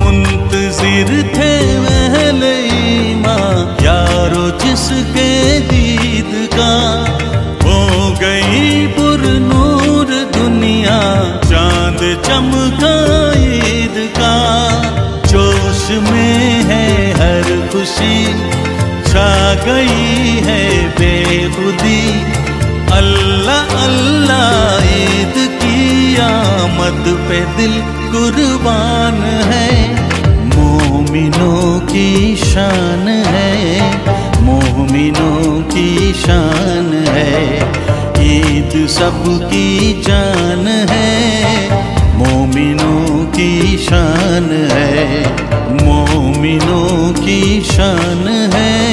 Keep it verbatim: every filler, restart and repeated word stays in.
मुंतजिर थे अहले ईमान यारो जिसके दीद का, हो गई पुरनूर दुनिया चांद चमका ईद का। जोश में है हर खुशी, छा गई है बेखुदी, अल्लाह अल्लाह ईद की आमद पे दिल कुर्बान है। मोमिनों की शान है, मोमिनों की शान है, ईद सबकी जान है, मोमिनों की शान है, मोमिनों की शान है।